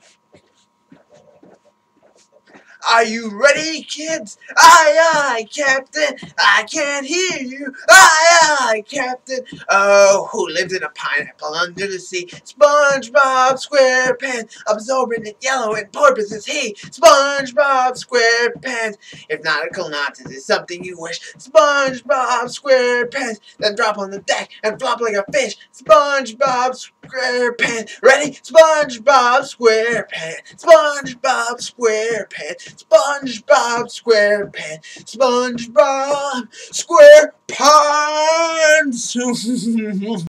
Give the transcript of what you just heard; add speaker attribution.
Speaker 1: Are you ready, kids? Aye, aye, Captain. I can't hear you. Aye, aye, Captain. Oh, who lives in a pineapple under the sea? Spongebob Squarepants, absorbent and yellow and porpoise is he. Spongebob Squarepants. If nautical nonsense is something you wish, Spongebob Squarepants. Then drop on the deck and flop like a fish. Spongebob Squarepants. Ready? Spongebob Squarepants. Spongebob Squarepants. SpongeBob SquarePants, SpongeBob SquarePants.